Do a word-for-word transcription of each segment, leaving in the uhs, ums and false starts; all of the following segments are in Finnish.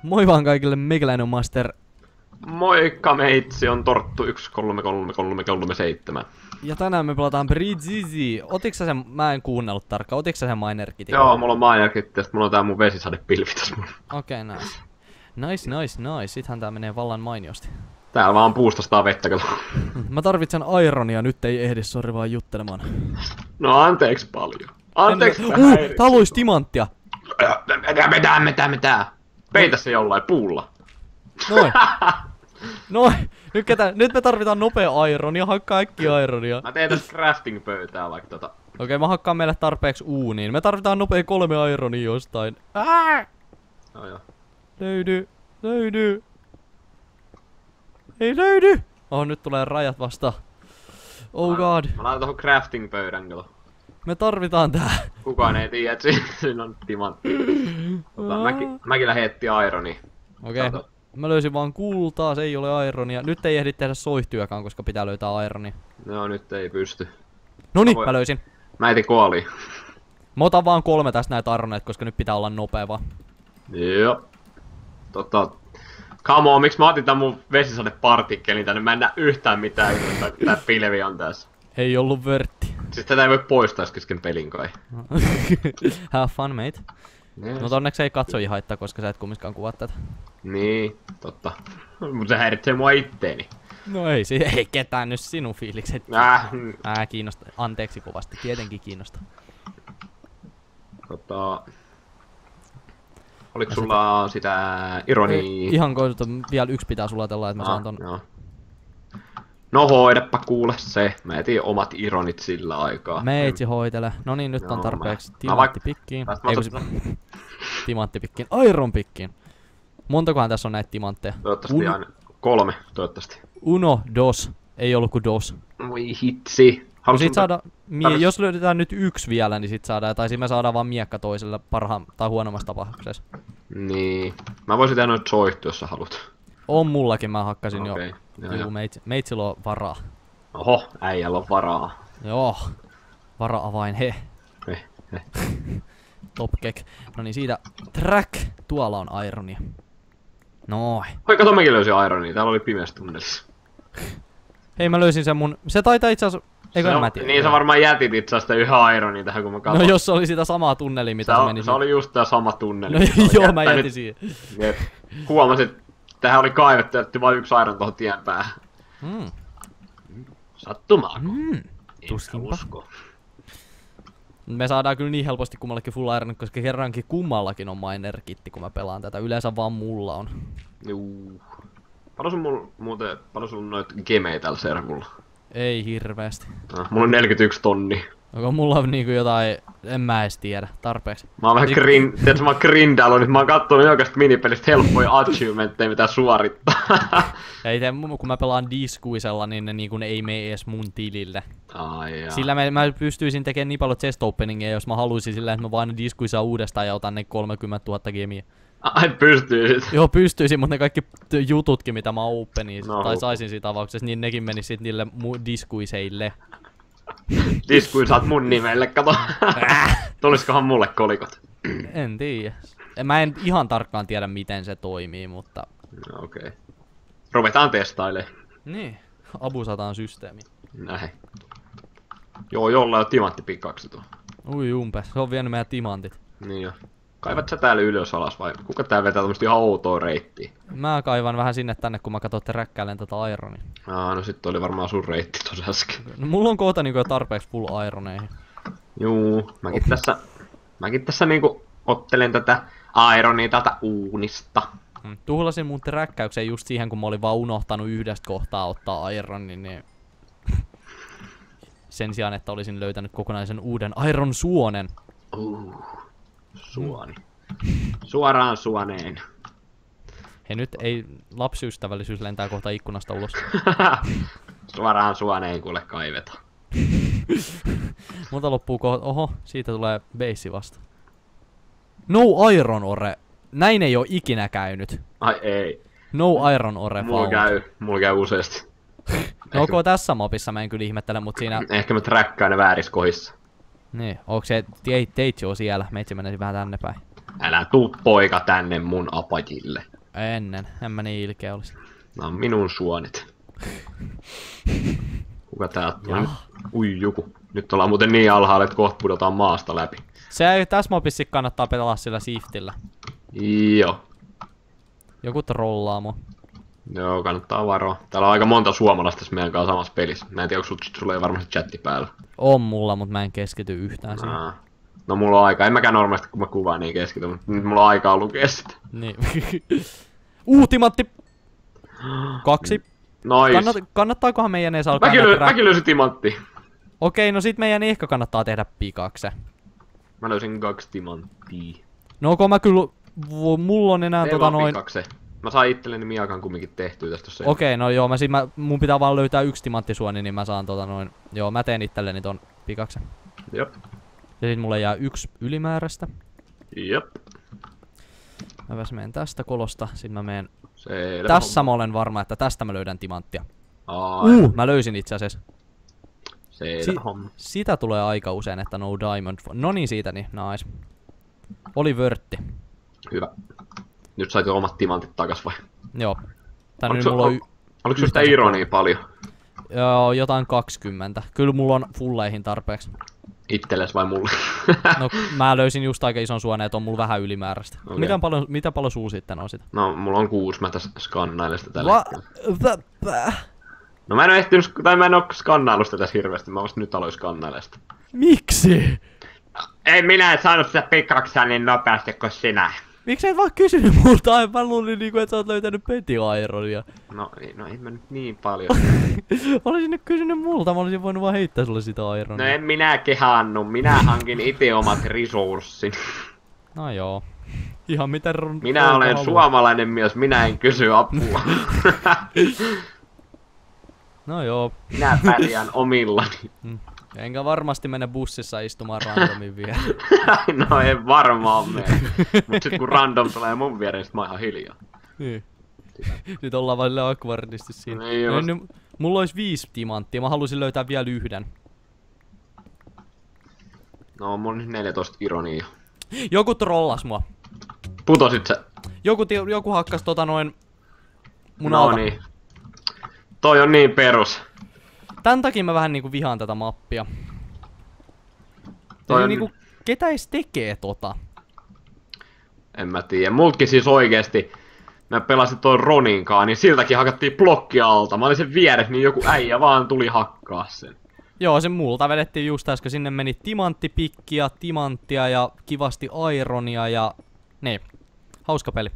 Moi vaan kaikille, meikäläinen on Master. Moikka meitsi, on Torttu yksi kolme kolme kolme kolme seitsemän. Ja tänään me pelataan Bridgezi. Otiks sä sen, mä en kuunnellut tarkkaan, otiks sä sen Minerkitin? Joo, mulla on Minerkit ja sit mulla on tää mun vesisadepilvi tässä mulla. Okei, okay, nice. Nice, nice, nice. Sittenhän tää menee vallan mainiosti. Täällä vaan puustastaa vettä, kato. Mä tarvitsen ironia, nyt ei ehdi, sori vaan juttelemaan. No anteeksi paljon. Anteeksi, että uh, tää lois timanttia. Metää, metää, metää, metää. Peitä se jollain puulla. Noin. Noin. Nyt, ketä, nyt me tarvitaan nopea ironia, hakkaa äkkiä ironia. Mä teen tässä crafting-pöytää vaikka tota. Okei, okay, mä hakkaan meille tarpeeksi uuniin. Me tarvitaan nopea kolme ironia jostain. Ää! No joo. Löydy, löydy. Ei löydy! Oh, nyt tulee rajat vasta. Oh god. Mä laitan tohon crafting-pöydän, kato. Me tarvitaan tää. Kukaan ei tiedä, että siinä on timantti. Tota, mäkin, mäkin lähdin etsiä ironia. Okei. Okay. Mä löysin vaan kultaa, se ei ole ironia. Nyt ei ehdi tehdä soihtyökään, koska pitää löytää ironia. Joo, nyt ei pysty. Noniin, mä, voin... mä löysin. Mä etin kuoliin. Mä otan vaan kolme tästä näitä ironeita, koska nyt pitää olla nopea vaan. Joo. Tota... Come on, miksi mä otin tän mun vesisadepartikkelin tänne? Mä en näe yhtään mitään, kun tää pilvi on tässä. Ei ollut vörtti. Siis tätä ei voi poistaa kesken pelin kai. Have fun, mate. Yes. No onneksi ei katsojia haittaa, koska sä et kumminkaan kuvaa tätä. Niin, totta. Mut se häiritsee mua itteeni. No ei, se ei ketään nyt sinun fiilikset. Äh. Ää, kiinnosta. Anteeksi kovasti, tietenkin kiinnosta. Tota... Oliko sulla sitä ironia? Ihan kohdata, vielä yksi pitää sulatella, että mä ah, saan ton... Joo. No hoidappa kuule se. Mä etin omat ironit sillä aikaa. Meitsi hoitele. No niin, nyt joo, on tarpeeksi mä... timanttipikkiin. Ei kun se... timanttipikkiin. Iron pikkiin. Montakohan tässä on näitä timantteja? Toivottavasti Un... aina kolme, toivottavasti. Uno, dos. Ei ollut kuin dos. Voi hitsi. No sit saada... Mie... Jos löydetään nyt yksi vielä, niin sit saadaan. Tai me saadaan vaan miekka toiselle parhaan tai huonommassa tapauksessa. Niin. Mä voisin tehdä noita soihtu, jos sä haluat. On mullakin, mä hakkasin okay. jo. Joo, Juu, meitsi, meitsillä on varaa. Oho, äijällä on varaa. Joo. Vara-avain, he. He, he. Topkek. No niin, siitä track. Tuolla on ironia. Noin. Hoi, kato, mäkin löysin ironia. Täällä oli pimeässä tunnelissa. Hei, mä löysin sen mun... Se taitaa itse asiassa... Eikö mä tiedä? Niin, sä varmaan jätit itse asiassa yhden ironin tähän, kun mä katsoin. No jos se oli sitä samaa tunnelia, mitä se, se meni... Se oli just tää sama tunneli. No joo, mä jätin siihen. Jep. Huomasin, että tähän oli kaivettu ja vain yksi iron tohon tien päähän. Mm. Sattumaako? Mm. Tuskinpa. Me saadaan kyllä niin helposti kummallekin full iron, koska kerrankin kummallakin on miner-kitti, kun mä pelaan tätä. Yleensä vaan mulla on. Juu. Paljon sun mul, muuten, paljon sun noit gemei tällä servulla? Ei hirveästi. No, mulla on neljäkymmentäyksi tonni. Onko mulla on niinku jotain, en mä edes tiedä, tarpeeksi. Mä oon vähän Ni- grin, tiedätkö mä oon grindailu, nyt mä oon kattonut jokaisesta minipelistä helppoja achievementteja, mitä suorittaa. Ei te, kun mä pelaan diskuisella, niin ne niinku ne ei mene edes mun tilille. Ai jaa. Sillä mä, mä pystyisin tekemään niin paljon chest openingia, jos mä haluaisin sillä, että mä vaan diskuisaa uudestaan ja otan ne kolmekymmentätuhatta gemiä. Ai pystyisit? Joo, pystyisin, mutta ne kaikki jututkin, mitä mä openisin, no, tai saisin siitä avauksesta, niin nekin menis sit niille diskuiseille. Diskuisaat mun nimelle, kato. Tuliskohan mulle kolikot? En tiedä. Mä en ihan tarkkaan tiedä, miten se toimii, mutta... No, okei. Okay. Ruvetaan testailemaan. Niin, abusataan systeemi. Näin. Joo, jollain on timanttipikaksi tuo. Ui umpe, se on vienyt meidän timantit. Niin jo. Kaivat sä täällä ylös alas vai kuka tää vetää tämmöstä ihan outoa reittiä? Mä kaivan vähän sinne tänne, kun mä katsoin räkkäilen tota ironia. Aa, no sit oli varmaan sun reitti tossa äsken. No, mulla on kohta niinku jo tarpeeksi full ironeihin. Juu, mäkin tässä, mäkin tässä niinku ottelen tätä ironia täältä uunista. Hmm. Tuhlasin mun räkkäyksen just siihen, kun mä olin vaan unohtanut yhdestä kohtaa ottaa ironin, niin... Sen sijaan, että olisin löytänyt kokonaisen uuden iron suonen. Uh, suoni. Suoraan suoneen. Hei, nyt ei lapsiystävällisyys lentää kohta ikkunasta ulos. Suoraan suoneen kuule kaiveta. Multa loppuu kohta. Oho, siitä tulee base vasta. No iron ore. Näin ei oo ikinä käynyt. Ai ei. No iron ore Mulla käy, mulla käy useasti. No onko tässä mapissa mä en kyllä ihmettele, mut siinä... Ehkä mä träkkään ne väärissä kohdissa. Niin, onko se Teitsi on siellä? Meitsi menisi vähän tänne päin. Älä tuu poika tänne mun apajille. Ennen, en mä niin ilkeä olisi. Nää on minun suonit. Kuka tää on? Ui joku. Nyt ollaan muuten niin alhaalla, että kohta pudotaan maasta läpi. Se ei tässä mobissa kannattaa pelata sillä shiftillä. Joo. Joku trollaa mua. Joo, kannattaa varoa. Täällä on aika monta suomalaista tässä meidän kanssa samassa pelissä. Mä en tiedä, onko sulla ei varmasti chatti päällä. On mulla, mutta mä en keskity yhtään siihen. Aa. No mulla on aika. En mäkään normaalisti kun mä kuvaan niin keskity, mutta nyt mulla on aikaa lukea sitä. Niin. uh, timantti! Kaksi. Nois. Kannat, kannattaakohan meidän edes alkaa Mäkin, löy, rä... mäkin löysin timantti. Okei, no sit meidän ehkä kannattaa tehdä pikakse. Mä löysin kaksi timanttia. No onko mä kyllä... Mulla on enää Ei tota vaan noin... pikakse. Mä sain itselleni miakan kumminkin tehtyä tästä. Okei, no joo, mä, sit mä, mun pitää vaan löytää yksi timanttisuoni, niin mä saan tota noin... Joo, mä teen itselleni ton pikaksen. Jop. Ja sit mulle jää yksi ylimääräistä. Jop. Mä väs menen tästä kolosta, sit mä menen... Selvä Tässä homma. mä olen varma, että tästä mä löydän timanttia. Ai. Uh, mä löysin itse asiassa. Selvä Si homma. sitä tulee aika usein, että no diamond... No niin siitä, niin nice. Oli vörtti. Hyvä. Nyt sait jo omat timantit takas vai? Joo. Tän Oliko nyt su- mulla on... ol- Oliko susta ironia paljon? Joo, jotain kaksikymmentä. Kyllä mulla on fulleihin tarpeeksi. Itselles vai mulle? No, mä löysin just aika ison suoneen, että on mulla vähän ylimääräistä. Okay. Mitä paljon, mitä paljon suu sitten on sitä? No, mulla on kuusi, mä tässä skannailen sitä tällä Va- hetkellä. Va- No mä en oo ehtinyt, tai mä en oo skannailu sitä tässä hirveästi, mä vasta nyt aloin skannailemaan sitä. Miksi? Ei minä en saanut sitä pikaksia niin nopeasti kuin sinä. Miksi et vaan kysynyt multa? Ai, mä luulin niinku, että sä oot löytänyt Petty Ironia. No, ei, no ei mä nyt niin paljon. Olisin nyt kysynyt multa, mä olisin voinut vaan heittää sulle sitä No Ironia. en minä kehannu, minä hankin ite omat resurssin. No joo. Ihan miten run... Minä olen haluaa. suomalainen mies, minä en kysy apua. No joo. Minä pärjään omillani. Mm. Enkä varmasti mene bussissa istumaan randomin vielä. No en varmaan mene. Mut sit kun random tulee mun viereen, sit mä oon ihan hiljaa. Niin. Nyt ollaan vaan silleen awkwardisti siinä. Niin No, just. nyt, mulla olisi viisi timanttia, mä haluaisin löytää vielä yhden. No mulla on nyt neljätoista ironia. Joku trollas mua. Putosit sä? Joku, ti- joku hakkas tota noin mun No alta. niin. Toi on niin perus. Tän takia mä vähän niinku vihaan tätä mappia. Toi Eli on- niinku, ketä edes tekee tota? En mä tiedä. Multkin siis oikeesti. Mä pelasin tuon Roninkaan, niin siltäkin hakattiin blokki alta. Mä olin sen vieressä, niin joku äijä vaan tuli hakkaa sen. Joo, se multa vedettiin just äsken. Sinne meni timanttipikkiä, timanttia ja kivasti ironia ja... Niin. Hauska peli.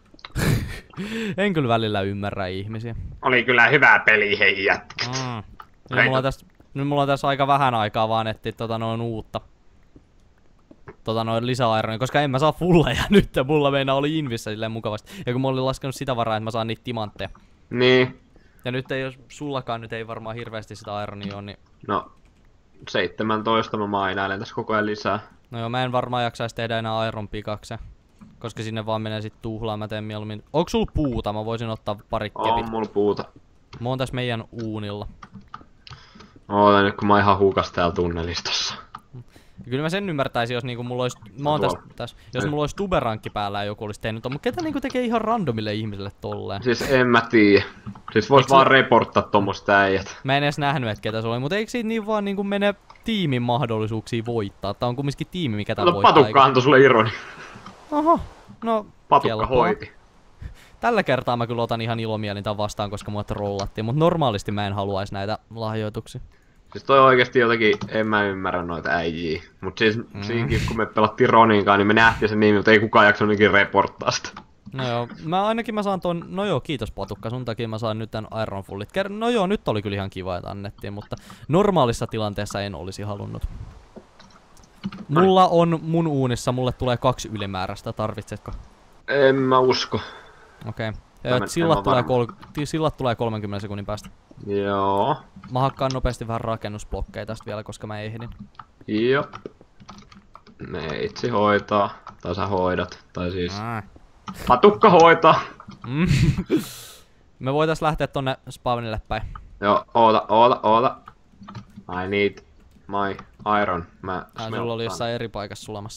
En kyllä välillä ymmärrä ihmisiä. Oli kyllä hyvä peli, hei jätkät. Mm. Nyt, mulla on tässä, nyt mulla on tässä aika vähän aikaa vaan etsiä tota noin uutta. Tota noin lisäaironia, koska en mä saa fulleja nyt. Mulla meinaa oli invissä silleen mukavasti. Ja kun mä olin laskenut sitä varaa, että mä saan niitä timantteja. Niin. Ja nyt ei, jos sullakaan nyt ei varmaan hirveästi sitä ironia ole, niin... No. seitsemäntoista mä mainailen tässä koko ajan lisää. No joo, mä en varmaan jaksaisi tehdä enää iron pikakse. Koska sinne vaan menee sit tuhlaan, mä teen mieluummin... Onko sulla puuta? Mä voisin ottaa pari kepit. On mulla puuta. Mä oon tässä meidän uunilla. Ootan nyt kun mä oon ihan hukas täällä tunnelistossa. Ja kyllä mä sen ymmärtäisin, jos niinku mulla ois... Mä oon tässä, tässä, jos Ei. mulla ois tuberankki päällä ja joku olisi tehnyt ton, mutta ketä niinku tekee ihan randomille ihmisille tolleen? Siis en mä tiedä. Siis vois Eiks vaan se- reporttaa tommoset äijät. Mä en edes nähnyt, että ketä se oli, mutta eikö siitä niin vaan niinku mene tiimin mahdollisuuksia voittaa? Tää on kumminkin tiimi, mikä tää No voittaa. patukka antoi sulle ironi. Oho, no Patukka kelpaa. hoiti. Tällä kertaa mä kyllä otan ihan ilomielin tän vastaan, koska mua trollattiin, mutta normaalisti mä en haluaisi näitä lahjoituksia. Siis toi oikeesti jotenkin, en mä ymmärrä noita äijiä. Mut siis mm. siinkin kun me pelattiin Roninkaan, niin me nähtiin sen nimi, mutta ei kukaan jaksanut niinkin reporttaa sitä. No joo, mä ainakin mä saan ton, no joo, kiitos Patukka, sun takia mä saan nyt tän Iron Fullit. Ker- no joo, nyt oli kyllä ihan kiva, että annettiin, mutta normaalissa tilanteessa en olisi halunnut. Mulla on mun uunissa, mulle tulee kaksi ylimääräistä, tarvitsetko? En mä usko. Okei. Mä en- Okay. Sillat, en tulee mä kol- ti- sillat tulee kolmenkymmenen sekunnin päästä. Joo. Mä hakkaan nopeasti vähän rakennusblokkeja tästä vielä, koska mä ehdin. Jop. Meitsi hoitaa. Tai sä hoidat. Tai siis... Ää. Patukka hoitaa. Mm. Me voitais lähteä tonne spawnille päin. Joo, oota, oota, oota. I need my iron. Mä Ai, sulla oli jossain eri paikassa sulamassa.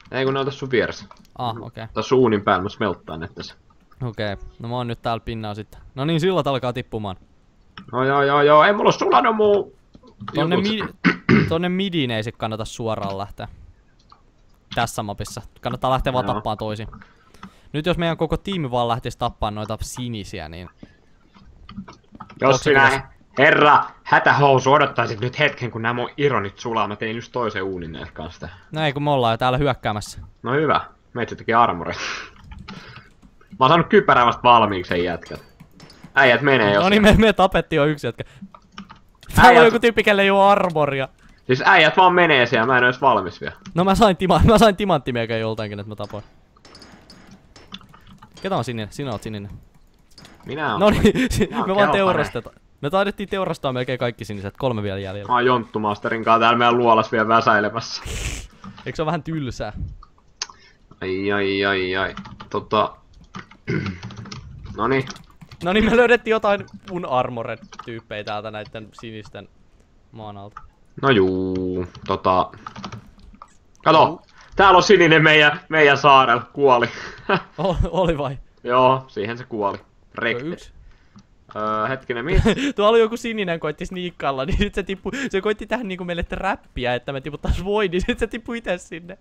Ei kun ne on tässä sun vieressä. Ah, okei. Okay. Tässä uunin päällä mä smelttaan ne tässä. Okei, okay. No mä oon nyt täällä pinnaa sitten. No niin, sillat alkaa tippumaan. No joo joo joo, ei mulla oo sulanut muu. Tonne, mi tonne midiin ei sit kannata suoraan lähteä. Tässä mapissa. Kannattaa lähteä vaan tappaan toisin. Nyt jos meidän koko tiimi vaan lähtisi tappaan noita sinisiä, niin... Jos sinä, herra, hätähousu, odottaisit nyt hetken, kun nämä mun ironit sulaa. Mä tein just toisen uunin näitä kanssa. No ei, kun me ollaan jo täällä hyökkäämässä. No hyvä. Meitsi teki armorin. Mä oon saanut kypärää vasta valmiiksi sen jätkät. Äijät menee jos... No niin, me, me tapettiin jo yksi jätkä. Täällä äijät... on joku tyyppi, kelle ei oo armoria. Siis äijät vaan menee siellä, mä en oo edes valmis vielä. No mä sain, tima mä sain timanttimiäkään joltainkin, että mä tapoin. Ketä on sininen? Sinä oot sininen. Minä oon. No niin, me vaan teurastetaan. Me taidettiin teurastaa melkein kaikki siniset, kolme vielä jäljellä. Mä oon Jonttu Masterin kanssa täällä meidän luolas vielä väsäilemässä. Eikö se oo vähän tylsää? Ai ai ai ai. Tota... Noniin. No niin, me löydettiin jotain unarmored tyyppejä täältä näitten sinisten maan alta. No juu, tota... Kato! Uh. Täällä on sininen meidän, meidän saarella, kuoli. O oli vai? Joo, siihen se kuoli. Rekte. Öö, hetkinen, missä? Tuolla oli joku sininen koitti sniikkailla, niin nyt se tippu, se koitti tähän niinku meille räppiä, että me tiputtais voin, niin sit se tippui ite sinne.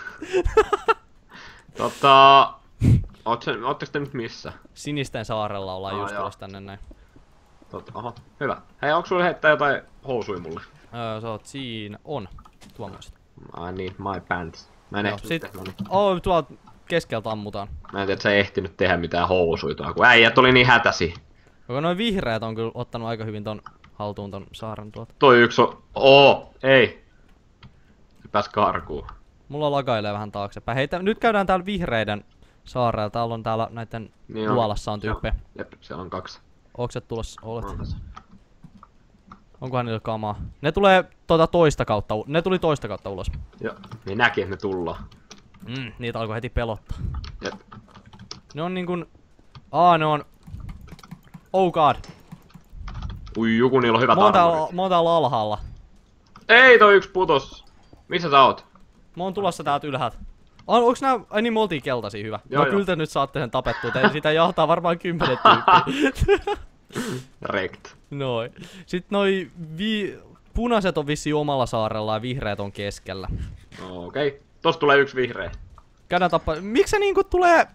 Tota... Ootteko te nyt missä? Sinisten saarella ollaan oh, just tulossa tänne näin. Totta, oho, hyvä. Hei, onko sulle heittää jotain housui mulle? Öö, sä oot siinä. On. Tuommoiset. I need my pants. Mä en ehtinyt tehdä, no niin. Oh, tuolta keskeltä ammutaan. Mä en tiedä, että sä ei ehtinyt tehdä mitään housuita, kun äijät oli niin hätäsi. Joko noin vihreät on kyllä ottanut aika hyvin ton haltuun ton saaren tuolta. Toi yksi on... Oo, ei. Se pääs karkuun. Mulla lagailee vähän taaksepäin. Hei, nyt käydään täällä vihreiden saarella. Täällä on täällä näitten niin on. Luolassa on tyyppejä. Jep, siellä on kaksi. Ootko sä tulossa? Olet. On Onkohan niillä kamaa? Ne tulee tuota toista kautta, ne tuli toista kautta ulos. Joo, ne näki, että ne tullaan. Mm, niitä alkoi heti pelottaa. Jep. Ne on niinkun... Aa, ne on... Oh god. Ui, joku niillä on hyvät armorit. armorit. Mä oon täällä alhaalla. Ei, toi yksi putos. Missä sä oot? Mä oon tulossa täältä ylhäältä. On, onks nää... Ai niin, me oltiin keltaisia, hyvä. Joo, no joo. Kyllä te nyt saatte sen tapettua, te sitä jahtaa varmaan kymmenen tyyppiä. Rekt. Noin. Sitten noi vi... punaiset on vissiin omalla saarella ja vihreät on keskellä. Okei. Okay. Tossa tulee yksi vihreä. Käydään tappaa. Miksi se niinku tulee...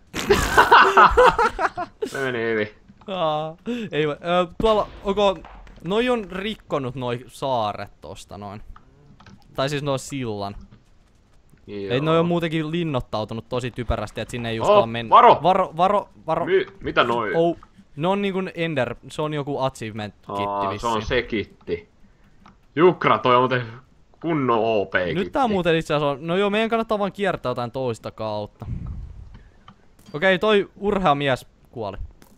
Se meni hyvin. Aa, ei vai. Öö, tuolla, onko... Noi on rikkonut noi saaret tosta noin. Tai siis noi sillan. Joo. Ei noi on muutenkin linnoittautunut tosi typerästi, et sinne ei uskalla oh, mennä. Varo! Varo, varo, varo. My, mitä noi? Oh, ne on niinkun Ender, se on joku achievement kitti vissiin. Se on se kitti. Jukra, toi on muuten kunnon O P-kitti. Nyt tää muuten itse asiassa on, no joo, meidän kannattaa vaan kiertää jotain toista kautta. Okei, toi urhea mies kuoli.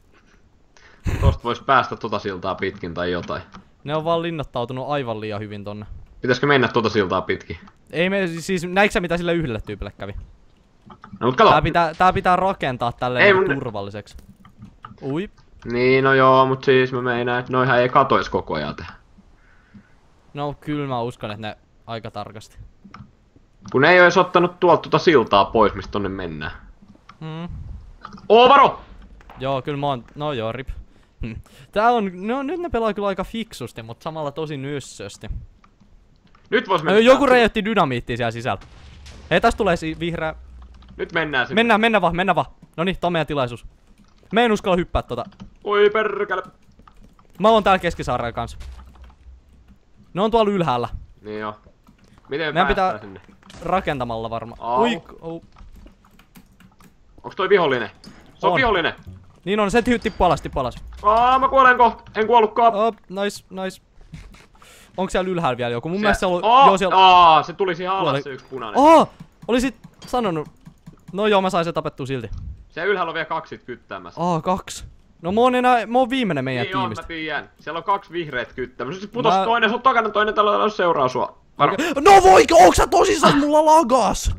Tosta vois päästä tota siltaa pitkin tai jotain. Ne on vaan linnoittautunut aivan liian hyvin tonne. Pitäisikö mennä tota siltaa pitkin? Ei me, siis näitkö sä mitä sille yhdelle tyypille kävi? No mut kato! Tää pitää, tää pitää rakentaa tälleen mun... turvalliseksi. Ui. Niin, no joo, mut siis mä meinaan, että noihän ei katois koko ajan tehdä. No kyllä mä uskon, että ne aika tarkasti. Kun ne ei oo edes ottanut tuolta tuota siltaa pois, mistä tonne mennään. Hmm. Oo, varo! Joo, kyllä mä oon, no joo, rip. Tää on, no nyt ne pelaa kyllä aika fiksusti, mutta samalla tosi nössösti. Nyt vois mennä. Joku räjäytti dynamiittia siellä sisällä. Hei, tästä tulee si vihreä. Nyt mennään sinne. Mennään, mennään vaan, mennään vaan. Noniin, tää on meidän tilaisuus. Me en uskalla hyppää tota. Oi perkele. Mä oon täällä keskisaarella kanssa. Ne on tuolla ylhäällä. Niin joo. Miten meidän pitää sinne? Rakentamalla varmaan. Ui, oh. Onks toi vihollinen? Se on, on vihollinen. Niin on, se tippuu alas, tippuu alas. Aa, mä kuolen kohta. En kuollutkaan. Oh, nice, nice. Onko siellä ylhäällä vielä joku? Mun se... mielestä siellä on... Oh, joo, siellä... Aa, se tuli siihen alas se yksi punainen. Oh, olisit sanonut. No joo, mä sain se tapettua silti. Se ylhäällä on vielä kaksi kyttäämässä. Aa, kaksi. No mä oon enää, mä oon viimeinen meidän niin tiimistä. Niin on, mä tiedän. Siellä on kaksi vihreät kyttäämässä. Se putos mä... toinen, se on takana toinen, tällä seuraa sua. Varo. No voiko, onks sä tosissaan? Mulla lagas!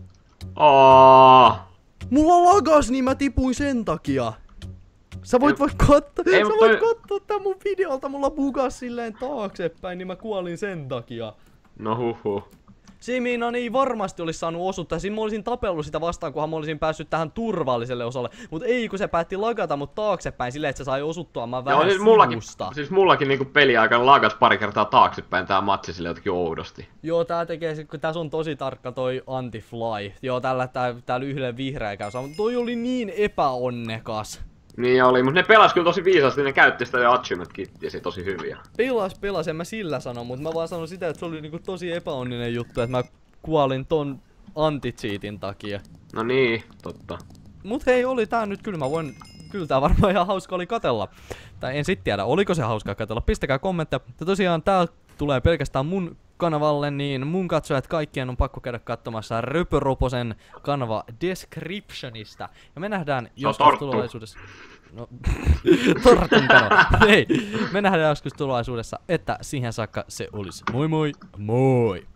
Aa. Mulla lagas, niin mä tipuin sen takia. Sä voit voi katsoa, sä voit toi... katsoa tän mun videolta, mulla bugas silleen taaksepäin, niin mä kuolin sen takia. No huhhuh. Siminan ei varmasti olisi saanut osuutta. Siinä mä olisin tapellut sitä vastaan, kunhan mä olisin päässyt tähän turvalliselle osalle. Mut ei, kun se päätti lagata mut taaksepäin silleen, että se sai osuttua mä vähän siis mullakin, siis mullakin niinku peliaikana lagas pari kertaa taaksepäin tää matsi sille jotenkin oudosti. Joo, tää tekee, kun tässä on tosi tarkka toi anti-fly. Joo, tällä tää, täällä yhdellä vihreä käy saa, mutta toi oli niin epäonnekas. Niin oli, mutta ne pelas kyllä tosi viisaasti, ne käytti sitä jo achievement-kittiä tosi hyviä. Pelas, pelas, en mä sillä sano, mutta mä vaan sanon sitä, että se oli niinku tosi epäonninen juttu, että mä kuolin ton anti-cheatin takia. No niin, totta. Mut hei, oli tää nyt, kyllä mä voin, kyllä tää varmaan ihan hauska oli katella. Tai en sit tiedä, oliko se hauskaa katella, pistäkää kommentteja. Ja tosiaan tää tulee pelkästään mun kanavalle, niin mun katsojat kaikkien on pakko käydä katsomassa Röpöroposen kanava descriptionista. Ja me nähdään joskus tulevaisuudessa... No, tortun kanava. Hei, me nähdään joskus tulevaisuudessa, että siihen saakka se olisi. Moi moi, moi!